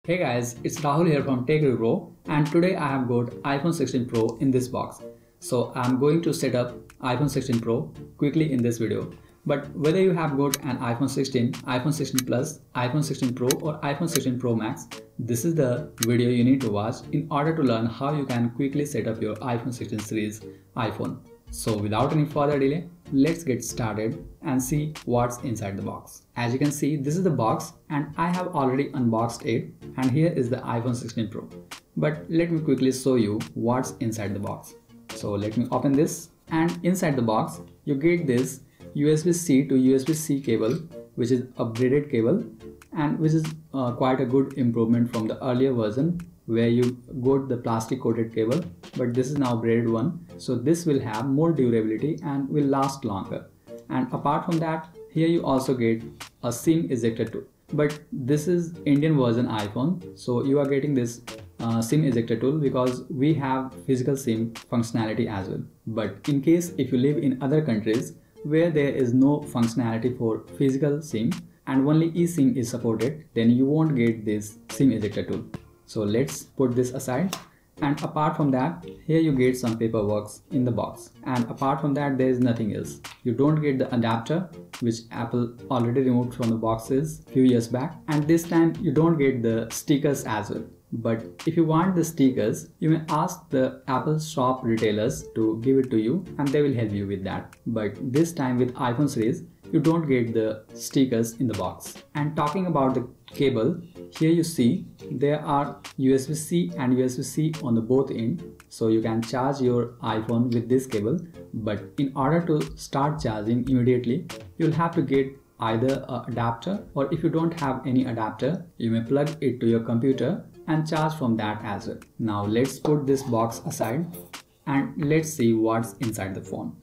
Hey guys, it's Rahul here from TechReview Pro, and today I have got iPhone 16 Pro in this box. So I'm going to set up iPhone 16 Pro quickly in this video. But whether you have got an iPhone 16, iPhone 16 Plus, iPhone 16 Pro or iPhone 16 Pro Max, this is the video you need to watch in order to learn how you can quickly set up your iPhone 16 series iPhone. So without any further delay, let's get started and see what's inside the box. As you can see, this is the box and I have already unboxed it, and here is the iPhone 16 Pro. But let me quickly show you what's inside the box. So let me open this, and inside the box you get this USB-C to USB-C cable, which is upgraded cable and which is quite a good improvement from the earlier version where you got the plastic coated cable, but this is now braided one, so this will have more durability and will last longer. And apart from that, here you also get a SIM ejector tool, but this is Indian version iPhone, so you are getting this SIM ejector tool because we have physical SIM functionality as well. But in case if you live in other countries where there is no functionality for physical SIM and only eSIM is supported, then you won't get this SIM ejector tool. So let's put this aside, and apart from that, here you get some paperwork in the box, and apart from that there is nothing else. You don't get the adapter, which Apple already removed from the boxes few years back, and this time you don't get the stickers as well. But if you want the stickers, you may ask the Apple shop retailers to give it to you and they will help you with that. But this time with iPhone series, you don't get the stickers in the box. And talking about the cable, here you see there are USB-C and USB-C on the both end, so you can charge your iPhone with this cable. But in order to start charging immediately, you'll have to get either an adapter, or if you don't have any adapter, you may plug it to your computer and charge from that as well. Now let's put this box aside and let's see what's inside the phone.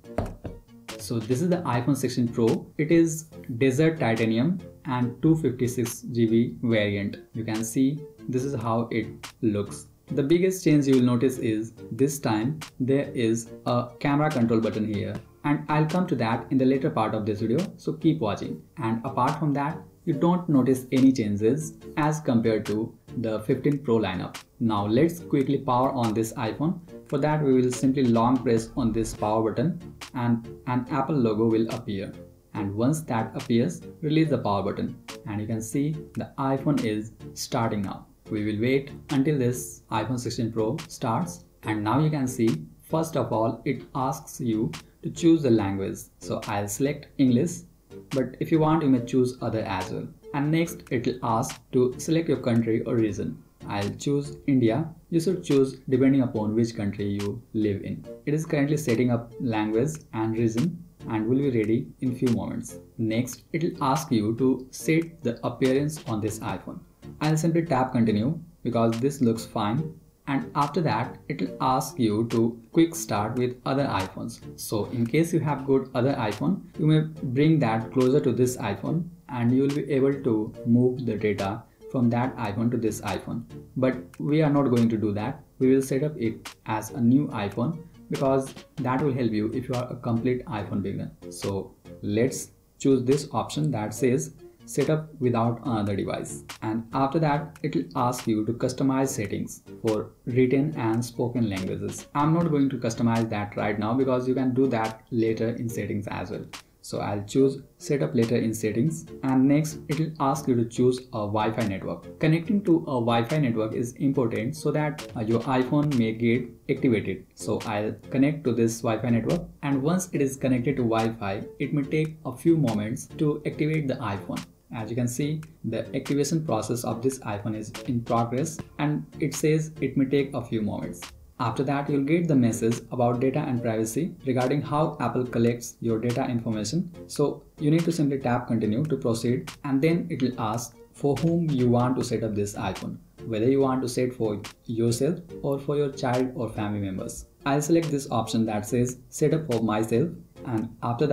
So this is the iPhone 16 Pro. It is Desert Titanium and 256 GB variant. You can see this is how it looks. The biggest change you will notice is this time there is a camera control button here, and I'll come to that in the later part of this video, so keep watching. And apart from that, you don't notice any changes as compared to the 15 Pro lineup. Now let's quickly power on this iPhone. For that we will simply long press on this power button and an Apple logo will appear. And once that appears, release the power button and you can see the iPhone is starting now. We will wait until this iPhone 16 Pro starts, and now you can see first of all it asks you to choose the language. So I'll select English, but if you want you may choose other as well. And next it will ask to select your country or region. I'll choose India. You should choose depending upon which country you live in. It is currently setting up language and region and will be ready in few moments. Next it will ask you to set the appearance on this iPhone. I'll simply tap continue because this looks fine, and after that it will ask you to quick start with other iPhones. So in case you have got other iPhone, you may bring that closer to this iPhone and you will be able to move the data from that iPhone to this iPhone. But we are not going to do that. We will set up it as a new iPhone because that will help you if you are a complete iPhone beginner. So let's choose this option that says set up without another device, and after that it will ask you to customize settings for written and spoken languages. I'm not going to customize that right now because you can do that later in settings as well. So I'll choose setup later in settings, and next it will ask you to choose a Wi-Fi network. Connecting to a Wi-Fi network is important so that your iPhone may get activated. So I'll connect to this Wi-Fi network, and once it is connected to Wi-Fi, it may take a few moments to activate the iPhone. As you can see, the activation process of this iPhone is in progress and it says it may take a few moments. After that, you'll get the message about data and privacy regarding how Apple collects your data information. So you need to simply tap continue to proceed, and then it will ask for whom you want to set up this iPhone, whether you want to set for yourself or for your child or family members. I'll select this option that says set up for myself, and after that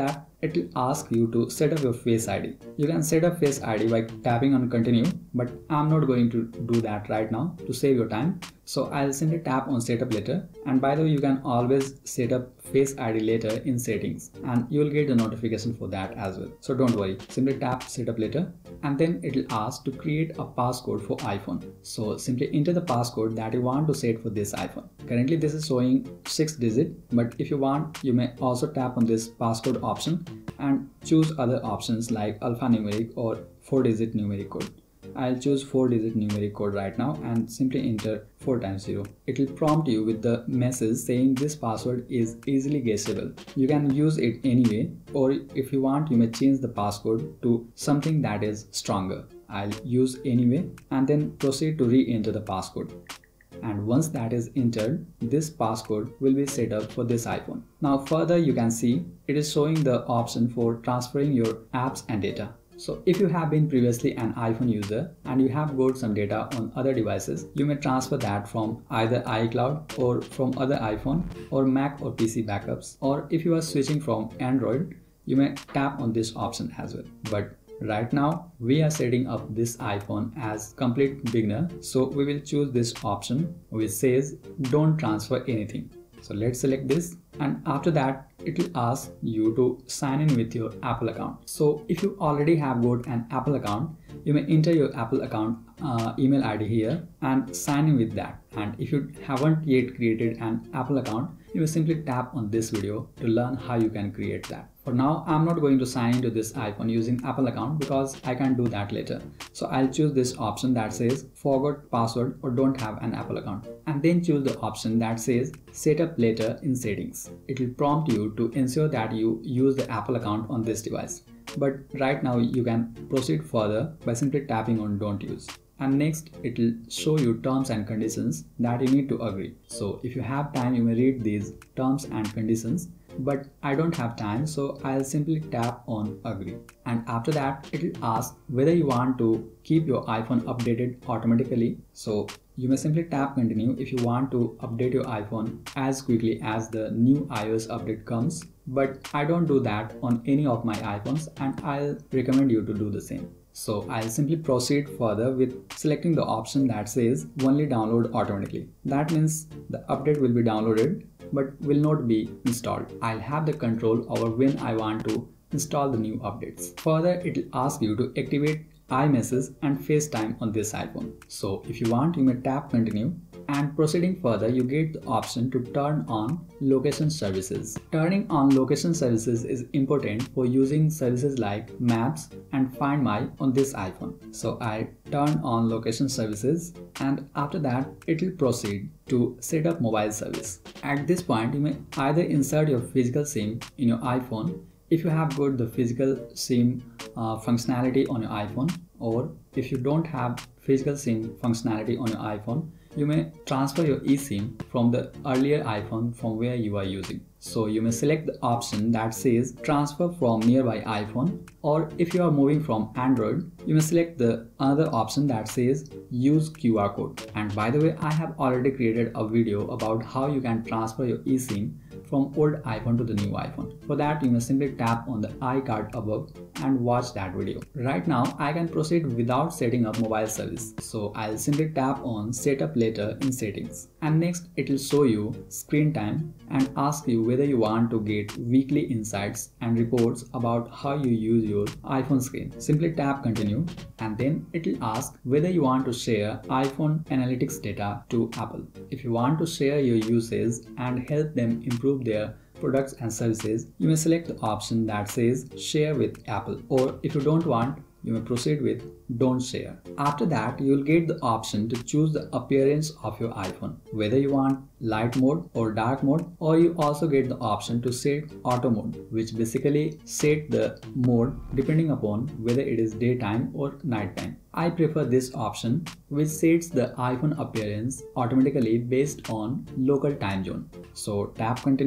it will ask you to set up your Face ID. You can set up Face ID by tapping on continue, but I'm not going to do that right now to save your time. So I'll simply tap on setup later, and by the way, you can always set up Face ID later in settings and you will get the notification for that as well. So don't worry, simply tap setup later and then it will ask to create a passcode for iPhone. So simply enter the passcode that you want to set for this iPhone. Currently this is showing 6 digit, but if you want, you may also tap on this passcode option and choose other options like alphanumeric or 4-digit numeric code. I'll choose 4-digit numeric code right now and simply enter 4 times 0. It will prompt you with the message saying this password is easily guessable. You can use it anyway, or if you want, you may change the passcode to something that is stronger. I'll use anyway and then proceed to re-enter the passcode. And once that is entered, this passcode will be set up for this iPhone. Now further you can see it is showing the option for transferring your apps and data. So if you have been previously an iPhone user and you have got some data on other devices, you may transfer that from either iCloud or from other iPhone or Mac or PC backups. Or if you are switching from Android, you may tap on this option as well. But right now we are setting up this iPhone as complete beginner, so we will choose this option which says don't transfer anything. So let's select this, and after that it will ask you to sign in with your Apple account. So if you already have got an Apple account, you may enter your Apple account email ID here and sign in with that. And if you haven't yet created an Apple account, you will simply tap on this video to learn how you can create that. For now, I'm not going to sign into this iPhone using Apple account because I can do that later. So I'll choose this option that says forgot password or don't have an Apple account, and then choose the option that says set up later in settings. It will prompt you to ensure that you use the Apple account on this device. But right now you can proceed further by simply tapping on don't use. And next it will show you terms and conditions that you need to agree. So if you have time, you may read these terms and conditions, but I don't have time, so I'll simply tap on agree. And after that it will ask whether you want to keep your iPhone updated automatically. So you may simply tap continue if you want to update your iPhone as quickly as the new iOS update comes, but I don't do that on any of my iPhones and I'll recommend you to do the same. So I'll simply proceed further with selecting the option that says only download automatically. That means the update will be downloaded but will not be installed. I'll have the control over when I want to install the new updates. Further, it will ask you to activate iMessage and FaceTime on this iPhone. So if you want, you may tap continue, and proceeding further you get the option to turn on location services. Turning on location services is important for using services like Maps and Find My on this iPhone. So I turn on location services, and after that it will proceed to set up mobile service. At this point you may either insert your physical SIM in your iPhone if you have got the physical SIM functionality on your iPhone, or if you don't have physical SIM functionality on your iPhone, you may transfer your eSIM from the earlier iPhone from where you are using. So you may select the option that says transfer from nearby iPhone, or if you are moving from Android, you may select the other option that says use QR code. And by the way, I have already created a video about how you can transfer your eSIM from old iPhone to the new iPhone. For that, you may simply tap on the iCard above and watch that video. Right now, I can proceed without setting up mobile service. So I'll simply tap on setup later in settings. And next, it will show you screen time and ask you whether you want to get weekly insights and reports about how you use your iPhone screen. Simply tap continue, and then it will ask whether you want to share iPhone analytics data to Apple. If you want to share your usage and help them improve their products and services, you may select the option that says share with Apple, or if you don't want, you may proceed with don't share. After that, you will get the option to choose the appearance of your iPhone, whether you want light mode or dark mode, or you also get the option to set auto mode, which basically set the mode depending upon whether it is daytime or nighttime. I prefer this option, which sets the iPhone appearance automatically based on local time zone. So tap continue,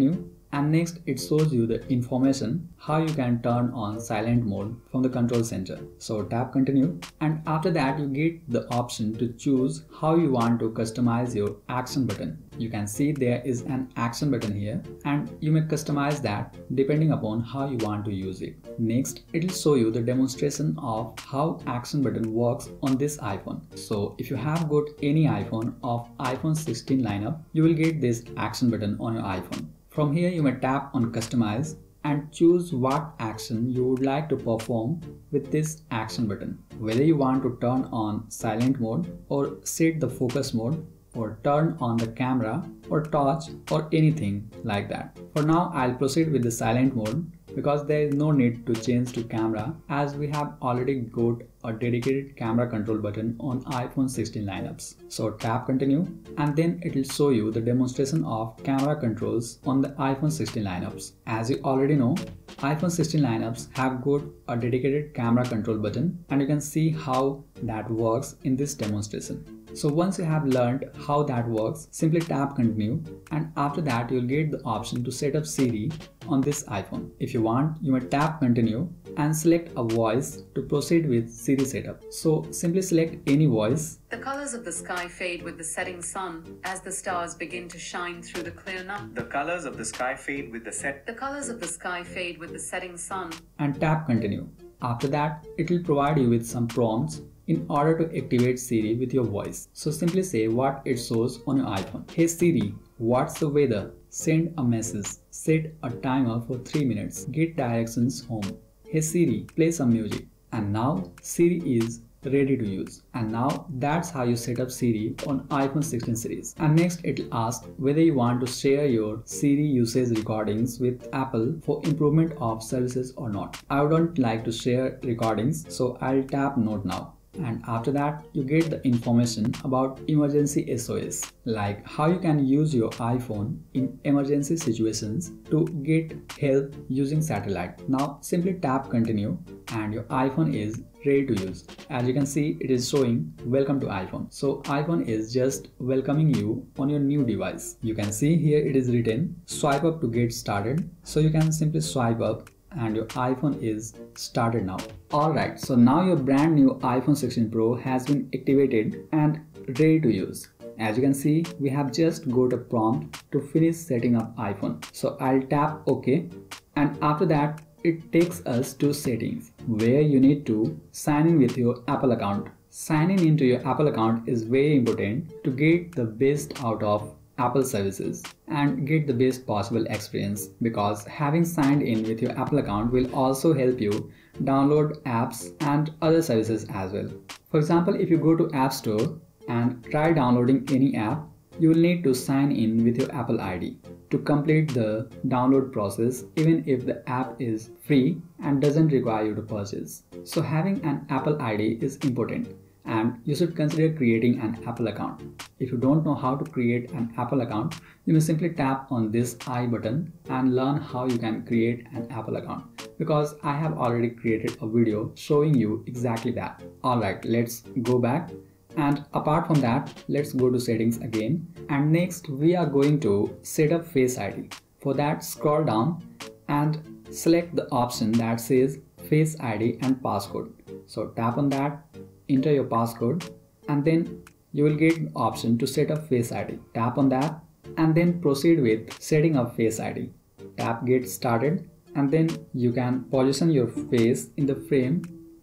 And next it shows you the information how you can turn on silent mode from the control center. So tap continue, and after that you get the option to choose how you want to customize your action button. You can see there is an action button here, and you may customize that depending upon how you want to use it. Next it will show you the demonstration of how action button works on this iPhone. So if you have got any iPhone of iPhone 16 lineup, you will get this action button on your iPhone. From here you may tap on customize and choose what action you would like to perform with this action button. Whether you want to turn on silent mode or set the focus mode or turn on the camera or touch or anything like that. For now I'll proceed with the silent mode because there is no need to change to camera as we have already got a dedicated camera control button on iPhone 16 lineups. So tap continue, and then it will show you the demonstration of camera controls on the iPhone 16 lineups. As you already know, iPhone 16 lineups have got a dedicated camera control button, and you can see how that works in this demonstration. So once you have learned how that works, simply tap continue, and after that you'll get the option to set up Siri on this iPhone. If you want, you may tap continue and select a voice to proceed with Siri setup. So simply select any voice. The colors of the sky fade with the setting sun as the stars begin to shine through the clear night. The colors of the sky fade with the The colors of the sky fade with the setting sun. And tap continue. After that, it will provide you with some prompts in order to activate Siri with your voice. So simply say what it shows on your iPhone. Hey Siri, what's the weather? Send a message. Set a timer for 3 minutes. Get directions home. Hey Siri, play some music. And now Siri is ready to use. And now that's how you set up Siri on iPhone 16 series. And next it will ask whether you want to share your Siri usage recordings with Apple for improvement of services or not. I wouldn't like to share recordings, so I'll tap note now. And after that you get the information about emergency SOS, like how you can use your iPhone in emergency situations to get help using satellite. Now simply tap continue and your iPhone is ready to use. As you can see, it is showing welcome to iPhone. So iPhone is just welcoming you on your new device. You can see here it is written swipe up to get started. So you can simply swipe up and your iPhone is started now. Alright, so now your brand new iPhone 16 Pro has been activated and ready to use. As you can see, we have just got a prompt to finish setting up iPhone. So I'll tap OK, and after that it takes us to settings where you need to sign in with your Apple account. Signing into your Apple account is very important to get the best out of Apple services and get the best possible experience, because having signed in with your Apple account will also help you download apps and other services as well. For example, if you go to App Store and try downloading any app, you will need to sign in with your Apple ID to complete the download process, even if the app is free and doesn't require you to purchase. So having an Apple ID is important, and you should consider creating an Apple account. If you don't know how to create an Apple account, you may simply tap on this I button and learn how you can create an Apple account, because I have already created a video showing you exactly that. Alright, let's go back, and apart from that, let's go to settings again, and next we are going to set up Face ID. For that, scroll down and select the option that says Face ID and passcode. So tap on that, enter your passcode, and then you will get the option to set up Face ID. Tap on that and then proceed with setting up Face ID. Tap get started, and then you can position your face in the frame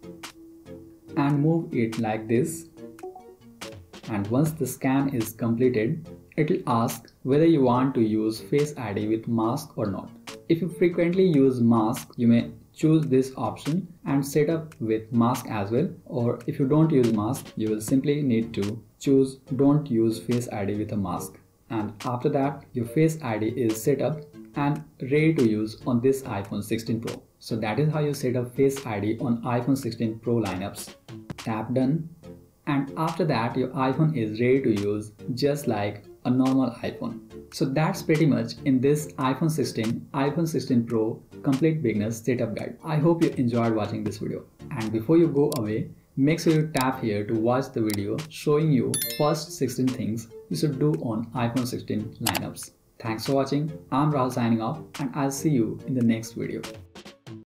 and move it like this. And once the scan is completed, it will ask whether you want to use Face ID with mask or not. If you frequently use mask, you may choose this option and set up with mask as well, or if you don't use mask, you will simply need to choose don't use Face ID with a mask. And after that, your Face ID is set up and ready to use on this iPhone 16 Pro. So that is how you set up Face ID on iPhone 16 Pro lineups. Tap done, and after that your iPhone is ready to use just like a normal iPhone. So that's pretty much in this iPhone 16 Pro complete beginner's setup guide. I hope you enjoyed watching this video, and before you go away, make sure you tap here to watch the video showing you first 16 things you should do on iPhone 16 lineups. Thanks for watching. I'm Rahul signing off and I'll see you in the next video.